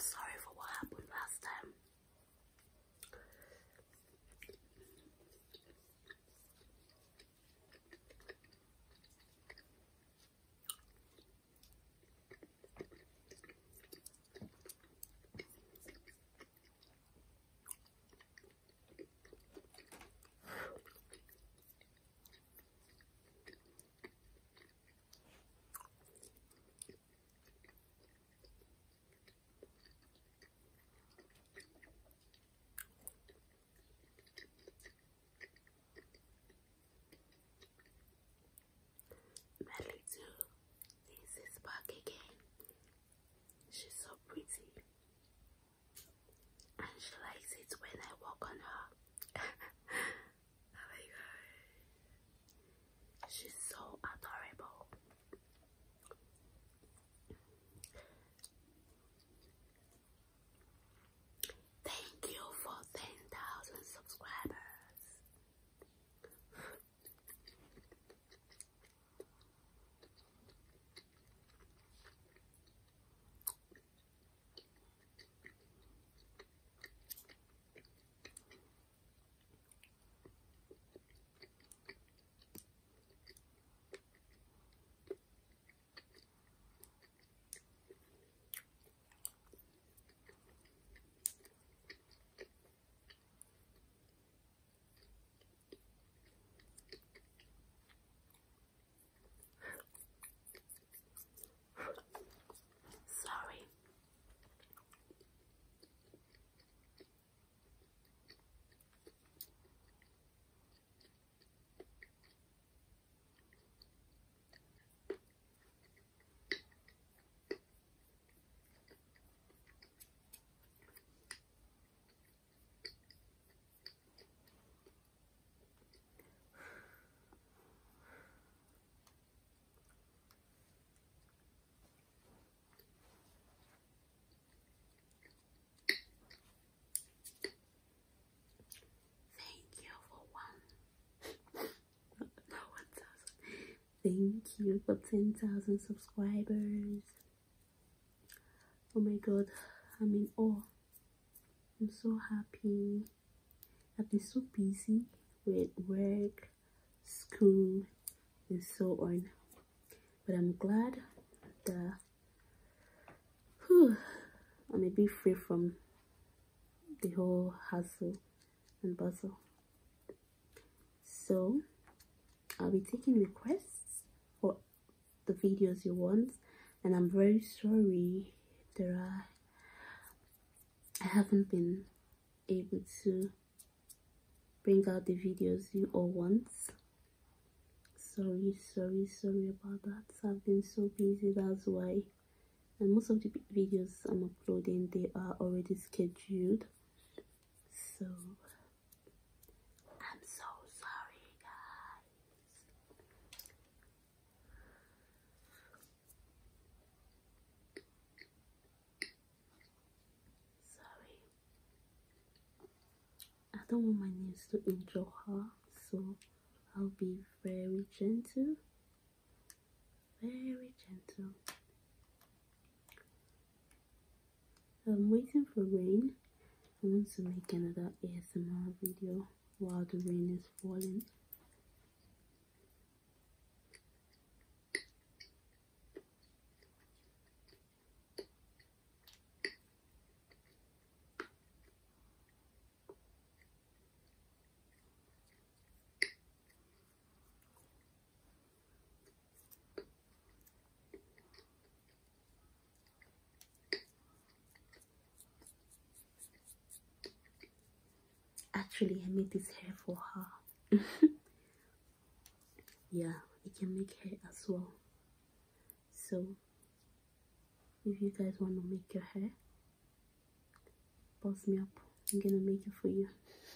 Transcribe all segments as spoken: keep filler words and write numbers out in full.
sorry for what happened last time. Melly too. This is back again. She's so pretty. And she likes it when I walk on her. Oh my god. She's so adorable. Thank you for ten thousand subscribers. Sorry. Thank you for ten thousand subscribers. Oh my god, I'm in awe. I'm so happy. I've been so busy with work, school, and so on. But I'm glad that whew, I'm a bit free from the whole hassle and bustle. So I'll be taking requests for the videos you want, and I'm very sorry that I, I haven't been able to bring out the videos you all want. Sorry, sorry, sorry about that. I've been so busy, that's why. And most of the videos I'm uploading, they are already scheduled. So I'm so sorry, guys. Sorry. I don't want my nails to injure her, so I'll be very gentle. Very gentle. I'm waiting for rain. I want to make another A S M R video while the rain is falling. Actually, I made this hair for her. Yeah, you can make hair as well. So, if you guys want to make your hair, boss me up. I'm gonna make it for you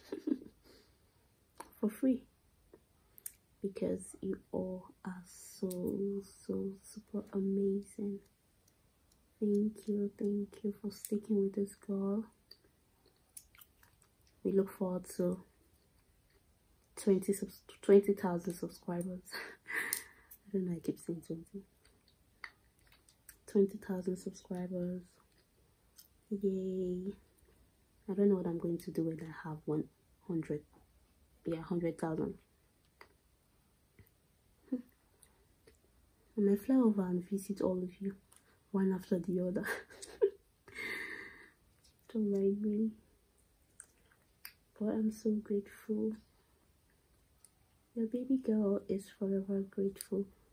for free, because you all are so so super amazing. Thank you, thank you for sticking with this girl. We look forward to twenty thousand subscribers. I don't know, I keep saying twenty. twenty thousand subscribers, Yay. I don't know what I'm going to do when I have one hundred. Yeah, one hundred thousand. I might fly over and visit all of you, one after the other. Don't mind me. But I'm so grateful. Your baby girl is forever grateful.